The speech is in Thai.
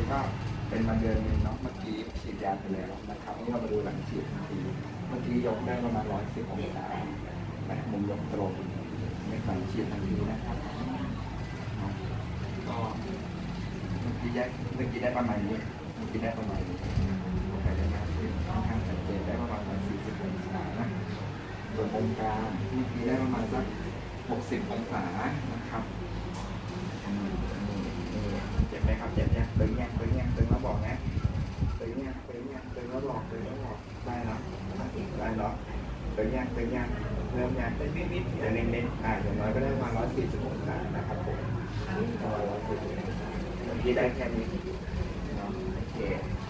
ก็เป็นมาเดือนนึงเนาะเมื่อกี้ฉีดยาไปแล้วนะครับนี่เรามาดูหลังฉีดทันทีเมื่อกี้ยกได้ประมาณ110 องศาแบบมุมยกตรงในหลังฉีดทันทีนะครับก็เมื่อกี้ได้ประมาณนี้เมื่อกี้ได้ประมาณนี้ใครได้มากขึ้นค่อนข้างชัดเจนได้ประมาณ140 องศานะส่วนตรงกลางเมื่อกี้ได้ประมาณสัก60 องศานะครับเจ็บไหมครับเจ็บยังตึงแล้วบอกนะตึงแล้วบอกได้แล้วตึงยังเริ่มยังนิดแต่เน้นอย่างน้อยก็ได้ประมาณ140 องศานะครับผม140เมื่อกี้ได้แค่นี้เนาะโอเค